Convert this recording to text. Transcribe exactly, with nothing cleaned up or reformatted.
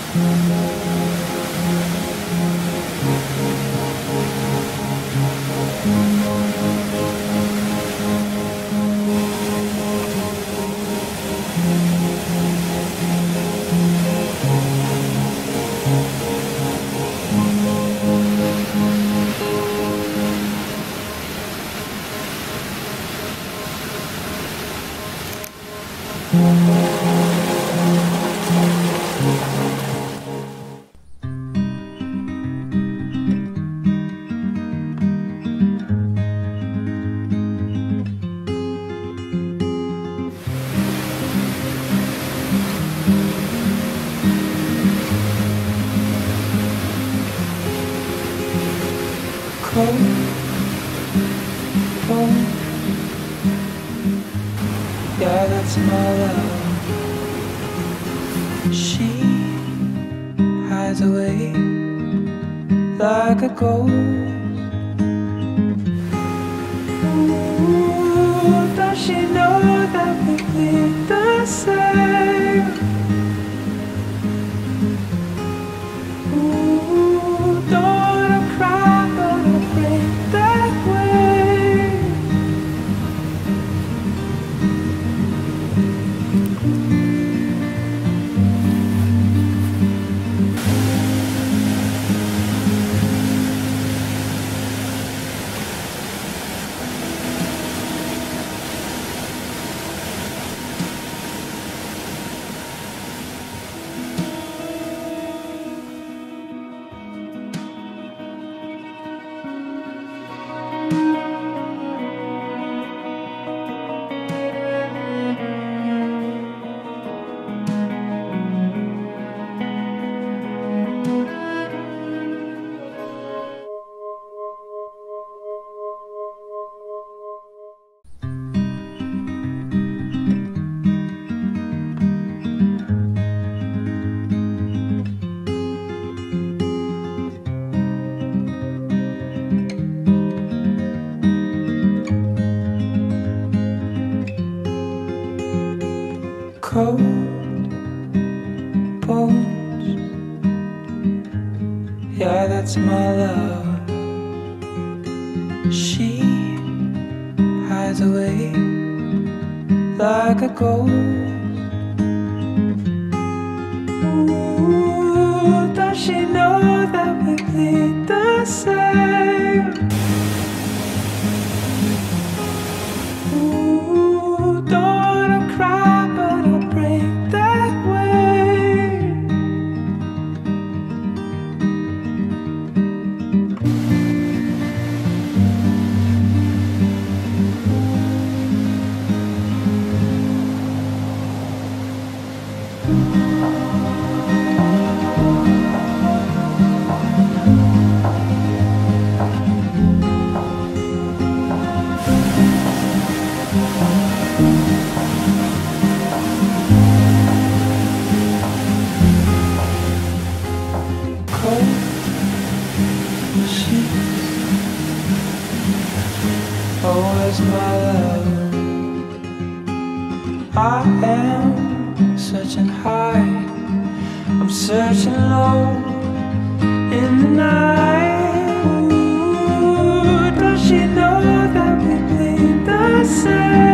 Cold, cold. Yeah, that's my love. She hides away like a ghost. Ooh, does she know that we bleed the same? Ooh, don't I cry, but I break that way. Cold bones, yeah, that's my love. She hides away like a ghost. Ooh, does she know that we bleed the same? Ooh, don't I cry, but I break that way. Cold sheets, always my love. I am searching high, I'm searching low in the night. Ooh, does she know that we bleed the same?